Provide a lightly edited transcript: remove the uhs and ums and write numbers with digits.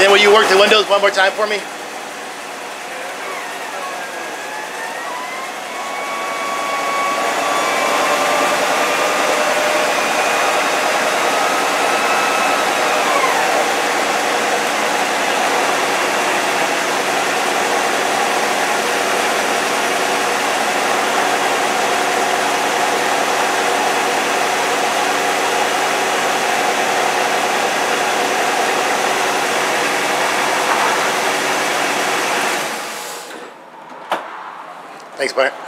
then will you work the windows one more time for me? Thanks, Bart.